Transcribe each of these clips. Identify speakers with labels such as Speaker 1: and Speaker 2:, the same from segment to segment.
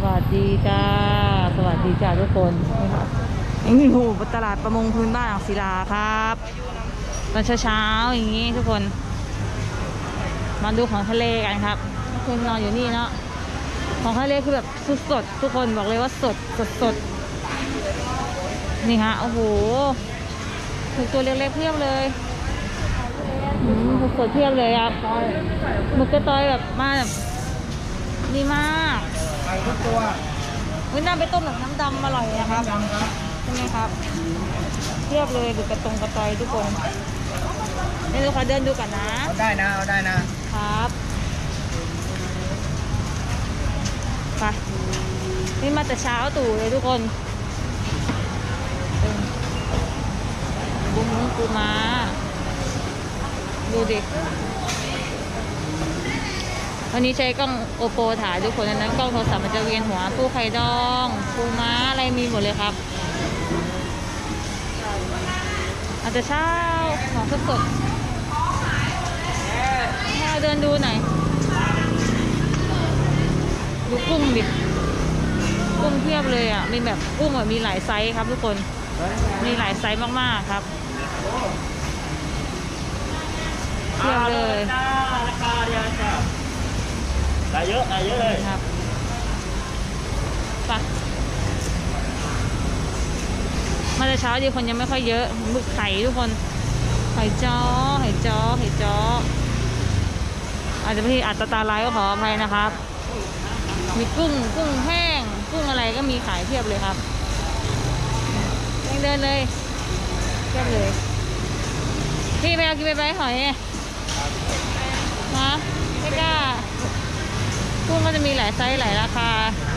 Speaker 1: วัสดีจ้าสวัสดีจ้าทุกคนนี่โหตลาดประมงพื้นบ้านอ่างศิลาครับตอนเช้าๆอย่างนี้ทุกคนมาดูของทะเลกันครับทุกคนนอนอยู่นี่เนาะของทะเลคือแบบสดๆทุกคนบอกเลยว่าสดนี่ฮะโอ้โหถูกตัวเล็กๆเพียบเลยสดๆเพียบเลยครับหมึกกระตอยแบบมาแบบดีมาก
Speaker 2: ทุกตัว
Speaker 1: วิน้ำไปต้มแบบน้ำดำอร่อยนะครับใช่ไหมครับเทียบเลยดูกระตอยทุกคนนี่ลูกค้าเดินดูกันนะ
Speaker 2: เอาได้นะครับ
Speaker 1: ไปนี่มาแต่เช้าตู่เลยทุกคนบุ้งปูม้าดูดิวันนี้ใช้กล้องโอโปถ่ายทุกคนนั้นกล้องโทรศัพท์มันจะเวียนหัวปูไข่ดองปูม้าอะไรมีหมดเลยครับอาจจะเช้าของสดให้เราเดินดูหน่อยดูกุ้งดิกุ้งเพียบเลยอ่ะมีแบบกุ้งแบบมีหลายไซส์ครับทุกคนมีหลายไซส์มากๆครับเพียบเลย
Speaker 2: ราคาเดียวจ้ะได้เยอะเลย
Speaker 1: ครับไปมาแต่เช้าดีคนยังไม่ค่อยเยอะหมึกไข่ทุกคนไข่จ้ออาจจะพี่อัตตาลายก็ขออภัยนะครับมีกุ้งแห้งกุ้งอะไรก็มีขายเพียบเลยครับยังเดินเลยเพียบเลยพี่ไปเอากินไปหอยนะไม่กล้ากุ้งก็จะมีหลายไซส์หลายราคา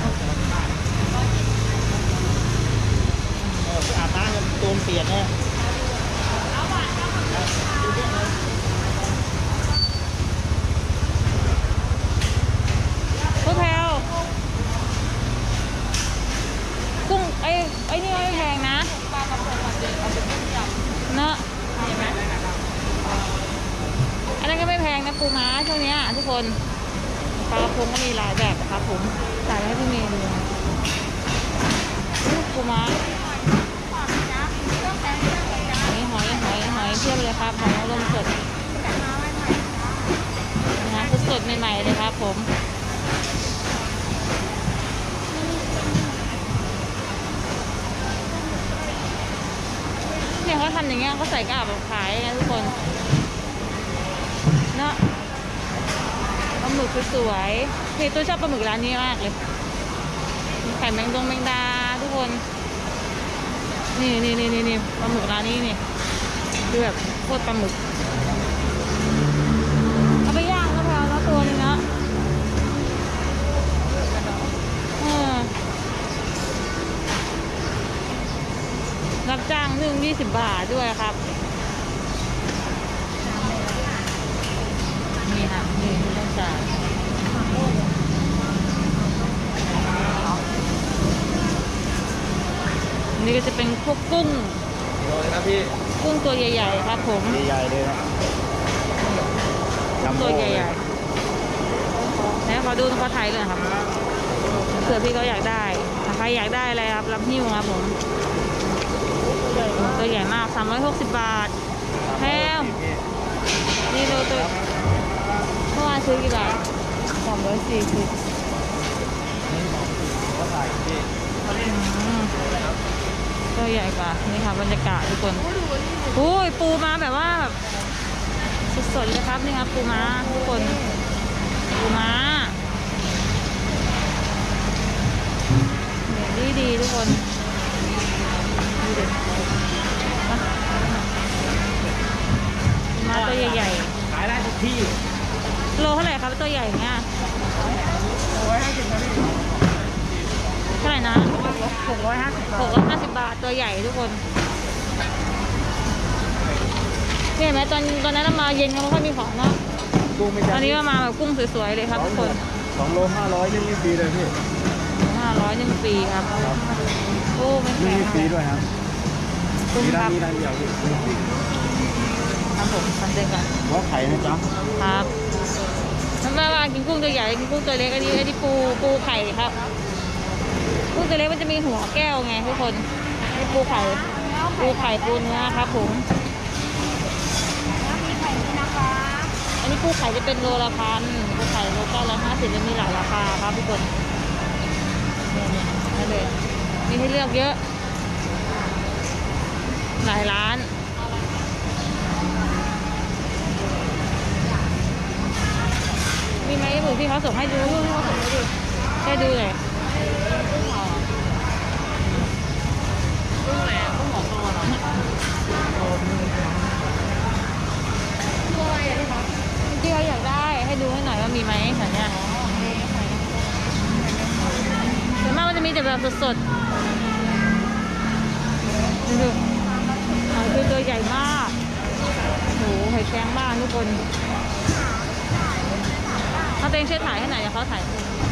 Speaker 2: อาบน้ำกันตัวเปียกเนี่ย
Speaker 1: พวกแพลวกุ้งไอ้นี่ไม่แพงนะเนอะอันนั้นก็ไม่แพงนะปูม้าช่วงนี้ทุกคนปลากระพงก็มีหลายแบบนะครับผมใส่ให้พี่เมย์ดูปูม้าหอยเทียบเลยครับหอยนางรมสดนะสดใหม่ๆเลยครับผมเนี่ยเขาทำอย่างเงี้ยเขาใส่กาบแบบขายนะทุกคนเนาะปลาหมึกสวยๆนี่ตัวชอบปลาหมึกร้านนี้มากเลยไข่แมงดาทุกคนนี่ปลาหมึกร้านนี้นี่คือแบบโคตรปลาหมึกเอาไปย่างก็พอแล้วตัวนึงเนาะรับจ้างนึ่ง20 บาทด้วยครับนี่ค่ะนี่ต้องจ่ายนี่ก็จะเป็นพวกกุ้ง
Speaker 2: ครับพี่
Speaker 1: กุ้งตัวใหญ่ๆครับผม
Speaker 2: ใหญ่เลยนะ
Speaker 1: ตัวใหญ่ๆแล้วขอดูตัวไทยเลยครับเผื่อพี่เขาอยากได้ใครอยากได้อะไรครับรับหิ้วครับผมตัวใหญ่มาก360 บาทแพงนี่ตัวเมื่อวานซื้อกี่บาท340ตัวใหญ่กว่านี่ค่ะบรรยากาศทุกคนโอ้ยปูมาแบบว่าแบบสดๆเลยครับนี่ครับปูม้าทุกคนปูม้าดีทุกคนดูดิมาตัวใหญ่
Speaker 2: ขายได้ทุกที่
Speaker 1: ๆโลเท่าไหร่ครับตัวใหญ่เงี้ยเท่าไหร่นะ650 บาทตัวใหญ่ทุกคนเห็นไหมตอนนั้นมาเย็นก็ไม่ค่อยมีของเนาะตอนนี้มาแบบกุ้งสวยๆเลยครับทุกคน
Speaker 2: 2 โล 500นี่ฟรีเลยพี่
Speaker 1: 500นี่ฟรีครับโอ้ไม่แพง
Speaker 2: ฟรีด้วยครับ
Speaker 1: กุ้งครับ
Speaker 2: มีร้านเดียว
Speaker 1: ครับผมทำเองก่อน
Speaker 2: ว่าไข่นะจ๊ะ
Speaker 1: ครับถ้ามากินกุ้งตัวใหญ่กินกุ้งตัวเล็กอันนี้ปูไข่ครับกุ้งตัวเล็กมันจะมีหัวแก้วไงทุกคนนี่ปูไข่ปูเนื้อครับผมอันนี้ปูไข่จะเป็นโลละพันปูไข่โล950จะมีหลายราคาครับทุกคนนี่นี่เลยมีให้เลือกเยอะหลายร้านมีไหมบุ๋พี่เขาส่งให้ดูพี่เขาส่งให้ดูให้ดูเลยกุ้งแหละกุ้งหัวโตเหรอที่เขาอยากได้ให้ดูให้หน่อยว่ามีไหมแถวเนี้ยส่วนมากมันจะมีแต่แบบสดๆดูหอยคือตัวใหญ่มากโหหอยแครงบ้านทุกคนเขาเต็งช่วยถ่ายให้หน่อยเดี๋ยวเขาถ่าย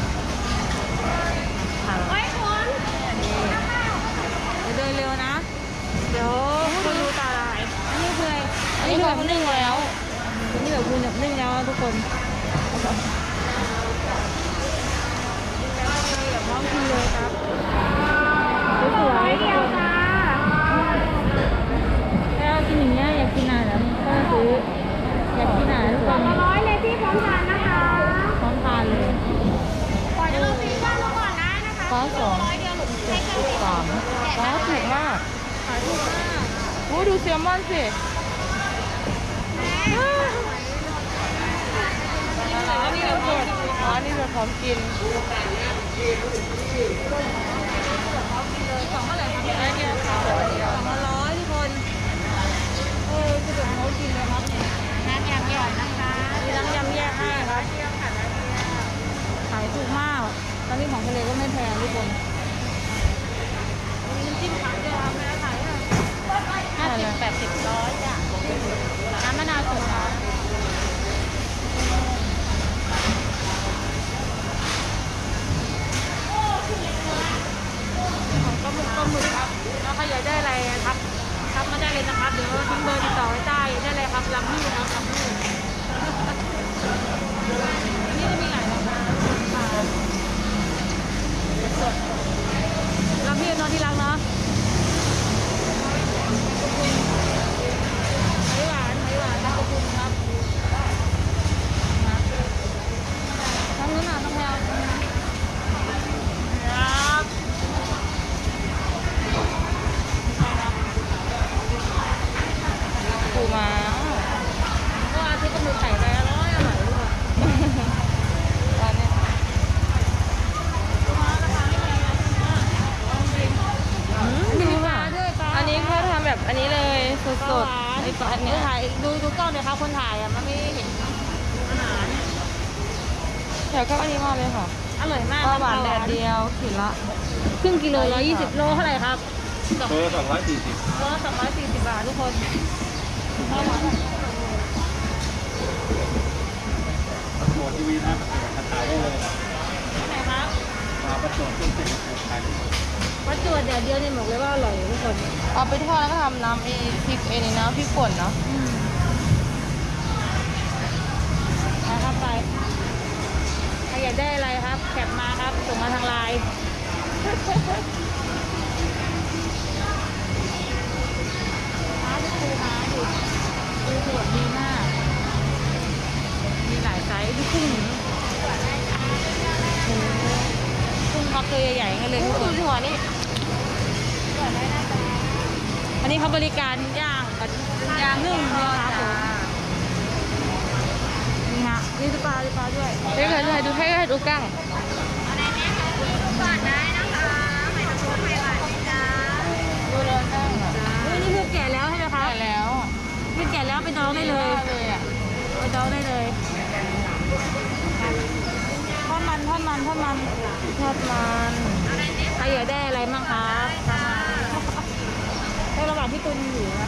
Speaker 1: เดินเร็วนะเดี๋ยวคนดูตาลายอันนี้คืออะไรอันนี้แบบนึ่งแล้วอันนี้แบบคุณแบบนึ่งแล้วทุกคนแบบพร้อมกินเลยครับสวยๆเดียวจ้าแล้วกินอย่างเงี้ยอยากกินอะไรก็ซื้ออยากกินอะไรทุกคน
Speaker 3: 100เลยพี่พร้อมทานนะคะ
Speaker 1: พร้อมทานเลย
Speaker 3: ก่อนจะลงซีซั่นก่อนได้นะคะ
Speaker 1: ฟ้าสอง
Speaker 3: 100เดียวหลุดให้เครื่องซี
Speaker 1: สามฟ้าถูกมากขายถูกมากโอ้ดูแซลมอนสินี่แบบสดอ๋อนี่แบบพร้อมกินสองเท่าไหร่คะไอ้เนี่ย200ทุกคนคือแบบเขากินเลยครับน้ำยำแยกนะคะมีน้ำยำแยกให้ครับขายถูกมากตอนนี้ของทะเลก็ไม่แพงทุกคนมีน้ำจิ้มผักด้วยครับแม่ขายอ่ะ50 80 100จ้ะน้ำมะนาวสดครับปลาหมึกครับแล้วใครอยากได้อะไรทักมาได้เลยนะครับเดี๋ยวทิ้งเบอร์ติดต่อไว้ใต้ได้เลยครับลำพี่ครับลำพี่นี่จะมีหลายราคาสดลำพี่นอนที่รักเนาะหอยหวานนะขอบคุณครับทั้งนู้นน่ะทั้งแถวครับปูมาเมื่ออาทิตย์ก็มีไข่ไปอร่อยด้วยร้านนี้ปูมาราคาไม่แพงมีปลาด้วยปลาอันนี้เขาทำแบบอันนี้เลยสดๆไอ้ปลาเนี้ยถ่ายดูกล้องเลยครับคนถ่ายอ่ะมันไม่เห็นอาหารเดี๋ยวก็อันนี้มาเลยค่ะอร่อยมากปลาหวานแดดเดียวขีดละครึ่งกิโล120โลเท่าไหร่ครับ
Speaker 2: เบอร์240
Speaker 1: โล240 บาททุกคน
Speaker 2: โหมดทีวีนะถ่ายได้เลย
Speaker 1: ที่ไหนครับ
Speaker 2: มาประจวบขึ้นเป็นถ่ายได้
Speaker 1: วัดจวดแดดเดียวเนี่ยบอกเลยว่าอร่อยทุกคนเอาไปทอดแล้วก็ทำน้ำพริกนี่นะพริกป่นเนาะนะครับไปใครอยากได้อะไรครับแคปมาครับส่งมาทางไลน์ม้าดูปูม้าดูสวยดีมากมีหลายไซส์ดูกุ้งกุ้งเขาตัวใหญ่ๆกันเลยทุกคนหัวนี่อันนี้เขาบริการย่างกับย่างนึ่งนะคะผมนี่ฮะนี่ปลาด้วยให้ใครดูให้ดูกั้ง
Speaker 3: ก่อนได้นะคะไข่นกไข่หวานจ้า
Speaker 1: ดูเลยกั้งนี่คือแก่แล้วใช่ไหมคะแก่แล้วคือแก่แล้วไปดองได้เลยไปดองได้เลยทอดมันใครอยากได้อะไรบ้างครับในระหว่างที่ตุนอยู่นะ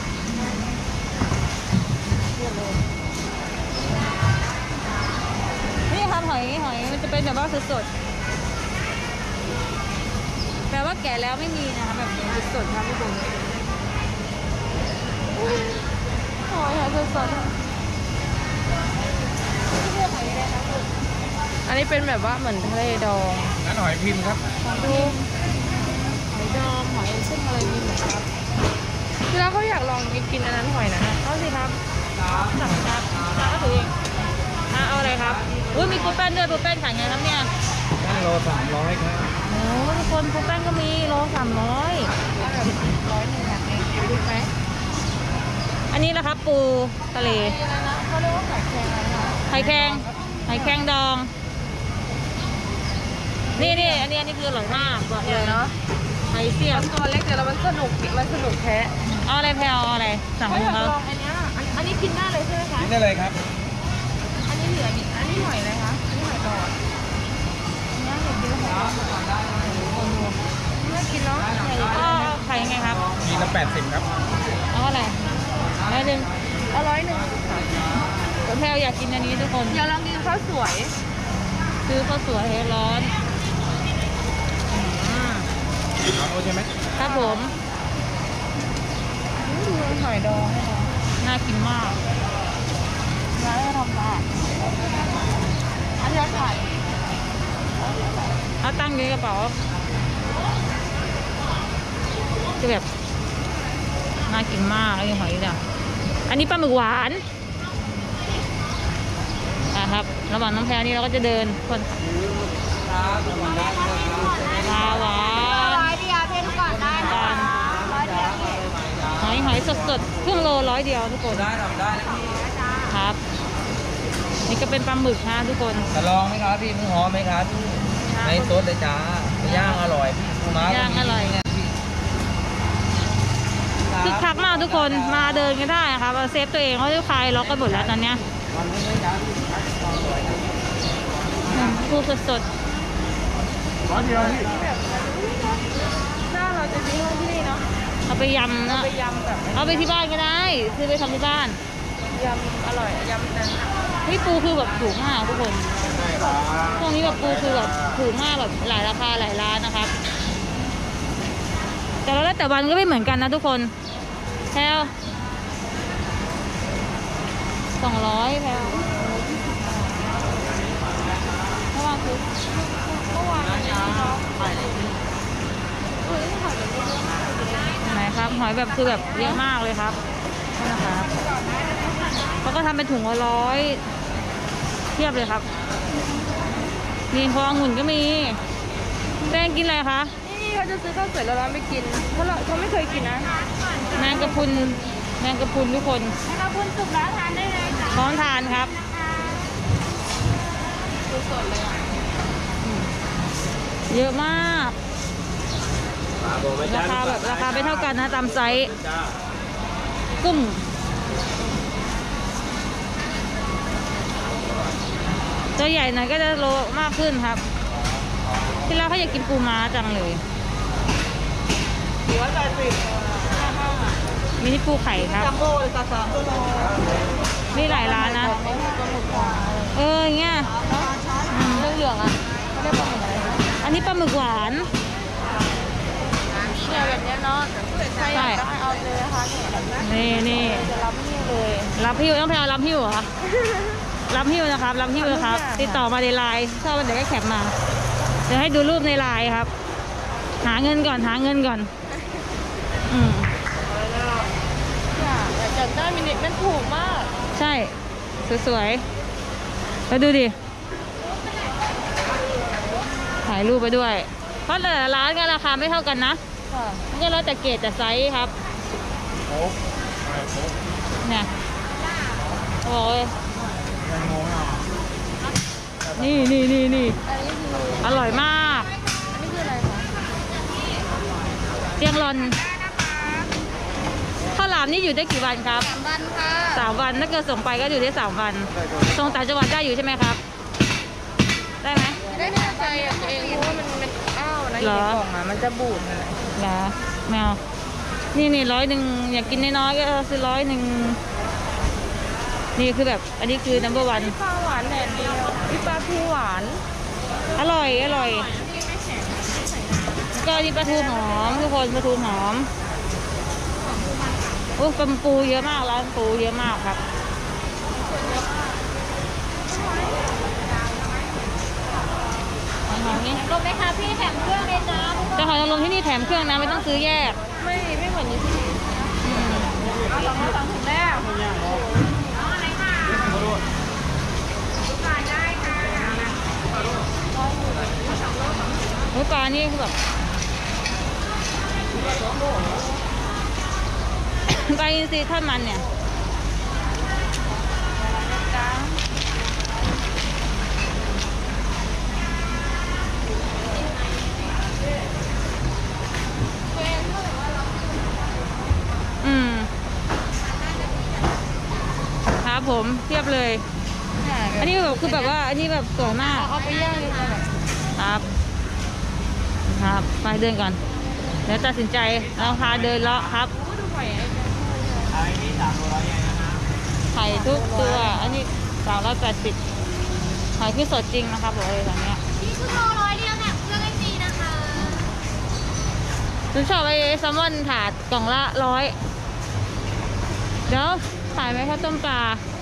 Speaker 1: เรียบเลยนี่ครับหอยมันจะเป็นแบบว่าสดๆแต่ว่าแก่แล้วไม่มีนะคะแบบสดๆครับทุกคนหอยสดๆอันนี้เป็นแบบว่าเหมือนทะเลดอง
Speaker 2: นั่นหอย
Speaker 4: อยพิมพ์ครับ
Speaker 1: ของดูหอยดองหอยเส้นอะไรมีไหมครับ
Speaker 3: คือเราก็อยากลองกินอันนั้นหอยนะ
Speaker 1: เอาสิครับสั่งครับสั่งก็ถือเองเอาอะไรครับอุ้ยมีปูแป้นด้วยปูแป้นขายไงครับเนี่ย
Speaker 4: โล300ครับ
Speaker 1: โอ้ทุกคนปูแป้นก็มีโล300
Speaker 3: เอาแบบ100ค่ะดูไหม
Speaker 1: อันนี้นะครับปูทะเล
Speaker 3: นี่นะเขาเรียกว่าไข่แข็งอะไรคะ
Speaker 1: ไข่แข็งดอง นี่อันนี้คืออร่อยมากบอกเลย
Speaker 3: เนาะ
Speaker 1: ไข่เสียบ
Speaker 3: ตัวเล็กแต่เรามันสนุกแท้
Speaker 1: เอาอะไรแพลเอาอะไรสั่ง
Speaker 3: เขา
Speaker 1: ข
Speaker 3: อ
Speaker 1: อง
Speaker 3: ยาก
Speaker 1: เขา
Speaker 3: ลองอันเนี้ยอันนี้กินได้เลยใช่ไหมคะ
Speaker 4: กินได้เลยครับ
Speaker 3: อันนี้เหลืออีกอันนี้หอยอะไรคะอันนี้หอยดองอันนี้เห็นกินแล้วหอยดองไม่กินเนาะ
Speaker 1: ก็ไข่ยังไงครับ
Speaker 4: มีละ80ครับ
Speaker 1: เอาอะไรได้หนึ่ง
Speaker 3: เอา100
Speaker 1: แพลอยากกินอันนี้ทุกคน
Speaker 3: อยากลองกินข้าวสวย
Speaker 1: ซื้อข้าวสวยร้อน
Speaker 4: เอาโอใช่ไหม
Speaker 1: ครับผม
Speaker 3: ดูหอยดองให้เรา
Speaker 1: น่ากินมาก
Speaker 3: ร้านเราทำได้อันนี้เราถ่าย
Speaker 1: เอาตั้งอยู่ในกระเป๋าจะแบบน่ากินมากไอ้หอยเนี่ยอันนี้ปลาหมึกหวานนะครับระหว่างน้องแพรนี่เราก็จะเดินคนปลาหวาน
Speaker 3: 100เดียวเพื่อนก่อนได้นะคะ100เดียว
Speaker 1: หอยสดๆครึ่งโล100เดียวทุกคน
Speaker 4: ได้ทำได้นะพี่
Speaker 1: ครับ นี่ก็เป็นปลาหมึกนะทุกคน
Speaker 4: จะลองไหมครับพี่หมูหอมไหมครับในซดเลยจ้าย่างอร่อยพี่ปูม้า
Speaker 1: ย่างอร่อย คึกคักมากทุกคนมาเดินกันได้ครับเซฟตัวเองเพราะลูกค้าล็อกกันหมดแล้วตอนเนี้ยปูสด
Speaker 4: ร้อนเดียวพี่
Speaker 3: หน้าเราจะมีห้องที่นี่เนาะ
Speaker 1: ๆเอาไปยำนะ
Speaker 3: ไปยำแบบ
Speaker 1: เอาไปที่บ้านก็ได้ซื้อไปทำที่บ้าน
Speaker 3: ยำอร่อยยำนั้น
Speaker 1: นี่ปูคือแบบถูกมากทุกคนช่วงนี้แบบปูคือแบบถูกมากแบบหลายราคาหลายร้านนะครับ แต่แล้วแต่วันก็ไม่เหมือนกันนะทุกคนแพล200แพลเมื่อวานคือ
Speaker 3: เมื่อวานนี้เนาะ
Speaker 1: ไหนครับหอยแบบคือแบบเยอะมากเลยครับนี่นะครับเขาก็ทำเป็นถุงละ100เทียบเลยครับมีพวงองุ่นก็มีแป้งกินอะไรคะ
Speaker 3: นี่เขาจะซื้อข้าวสวยแล้วร้านไปกินเพราะเขาไม่เคยกินนะ
Speaker 1: แมงกะพรุนทุกคน
Speaker 3: ถ้าคุณสุกแล้วทานได้เลยค่ะ
Speaker 1: พร้อมทานครับ
Speaker 3: สดเลย
Speaker 1: เยอะมากราคาแบบราคาไม่เท่ากันนะตามไซส์กุ้งตัวใหญ่หน่อยก็จะโลมากขึ้นครับที่เราเขาอยากกินปูม้าจังเลย มินิปูไข่ครับ
Speaker 3: จัมโบ้เลยค่ะ3 ตัวโล
Speaker 1: มีหลายร้านนะ อย่างเงี้ย
Speaker 3: เหลืองๆอ่ะเขาเรียกปลาหมึกอะไร
Speaker 1: อันนี้ปลาหมึกหวาน
Speaker 3: เนี่ยแบบนี้เนาะใครอยากได้เอาเลยนะคะเนี่ย
Speaker 1: นี่
Speaker 3: จะรับนี่เลย
Speaker 1: รับหิ้วต้องไปเอารับหิ้วเหรอ รับหิ้วนะครับ รับหิ้วนะครับ ติดต่อมาในไลน์ชอบวันไหนก็แคปมา เดี๋ยวให้ดูรูปในไลน์ครับ หาเงินก่อนอืม
Speaker 3: อยากได้มินิมันถูกมาก
Speaker 1: ใช่ สวยๆแล้วดูดิ ถ่ายรูปไปด้วย เพราะแต่ละร้านก็ราคาไม่เท่ากันนะ
Speaker 3: ค่ะ
Speaker 1: มันก็แล้วแต่เกรดแต่ไซส์ครับ
Speaker 4: โอ้โห
Speaker 1: เนี่ยโอ้ย
Speaker 4: ยังงงอ่ะ
Speaker 1: นี่
Speaker 3: อันนี้คือ
Speaker 1: อร่อยมาก
Speaker 3: อันนี้คืออะไรคะ
Speaker 1: เจียงรอนข้าวหลามนี่อยู่ได้กี่วันครับ
Speaker 3: 3 วันค่ะ
Speaker 1: 3 วันถ้าเกิดส่งไปก็อยู่ได้3 วันส่งต่างจังหวัดได้อยู่ใช่ไหมครับ ได้ไหม
Speaker 3: ได้แน่ใจอ่ะตัวเองเพราะว่ามันอ้าวนะอยู่ในกล่องอ่ะมันจะบูดนั่นแหละ
Speaker 1: เหรอแมวนี่100อยากกินน้อยๆก็ซื้อ100นี่คือแบบอันนี้คือ number one
Speaker 3: ปลาหวานแดดเดียวพี่ปลาทูหวาน
Speaker 1: อร่อยก็นี่ปลาทูหอมทุกคนปลาทูหอมโอ้ปลาปูเยอะมากร้านปูเยอะมากครับหอมๆนี่
Speaker 3: ลงไหมคะพี่
Speaker 1: หอยนางรมที่นี่แถมเครื่องนะไม่ต้องซื้อแยก
Speaker 3: ไม่เหมือนอยู่ที่เอาสองถุงแล้ว
Speaker 1: หมูปลานี่คือแบบปลาอินทรีทอดมันเนี่ยครับผมเทียบเลย อันนี้แบบคือแบบว่าอันนี้แบบสวยมาก
Speaker 3: เอาไปย่างดีกว่า
Speaker 1: ครับครับไปเดินก่อนเดี๋ยวตัดสินใจเราพาเดินเลาะครับ
Speaker 3: ดูหอย
Speaker 2: ไอ้นี่300เองนะ
Speaker 1: ไข่ทุกตัวอันนี้380หอยคือสดจริงนะครับบอกเลยตอนนี้
Speaker 3: นี่คือโล100เดียวเนี่ยเครื่องไอซีนะคะ
Speaker 1: ฉันชอบไอ้แซลมอนถาดกล่องละ100เดี๋ยวขายไหมข้าวต้มปลา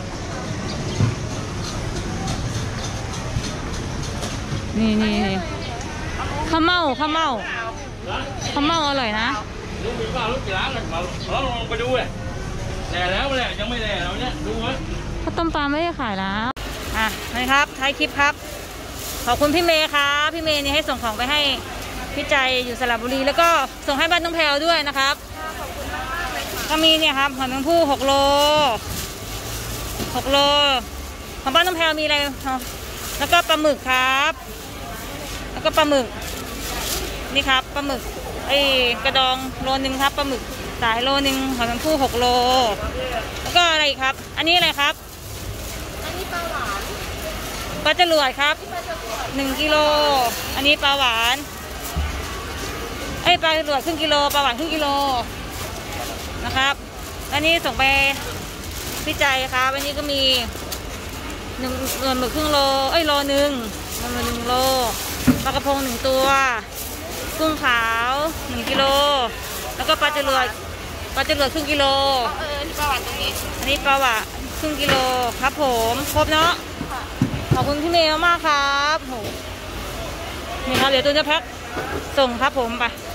Speaker 1: นี่ข้าวเม่าอร่อยนะ
Speaker 2: ลูกมีเปล่าลูกกี่ล้านเลยมาลองไปดูเลยแด่แล้วแหละยังไม่แด่เราเนี่ยดูไว้
Speaker 1: ข้าวต้มปลาไม่ได้ขายแล้วนะครับท้ายคลิปครับขอบคุณพี่เมย์ครับพี่เมย์นี่ให้ส่งของไปให้พี่ใจอยู่สระบุรีแล้วก็ส่งให้บ้านน้องแพรวด้วยนะครับก็มีเนี่ยครับหอยแมงภู่6 โลของบ้านน้องแพรวมีอะไรแล้วก็ปลาหมึกครับแล้วก็ปลาหมึกนี่ครับปลาหมึกไอ้กระดองโลนึงครับปลาหมึกสายโลนึงหอยแมงภู่6 โลแล้วก็อะไรครับอันนี้อะไรครับ
Speaker 3: อันนี้ปลาหวาน
Speaker 1: ปลาจรวดครับ1 กิโลอันนี้ปลาหวานปลาจรวดครึ่งกิโลปลาหวานครึ่งกิโลนะครับอันนี้ส่งไปพี่ใจครับอันนี้ก็มี1 หมึกครึ่งโลโลนึง1 โลปลากระพง1 ตัวกุ้งขาว1 กิโลแล้วก็ปลาจรวดครึ่งกิโล
Speaker 3: นี่ปลาหวานตรงนี้
Speaker 1: อันนี้ปลาหวานครึ่งกิโลครับผมครบเนาะขอบคุณพี่เมย์มากครับโหนี่ครับเดี๋ยวตัวจะแพ็คส่งครับผมไป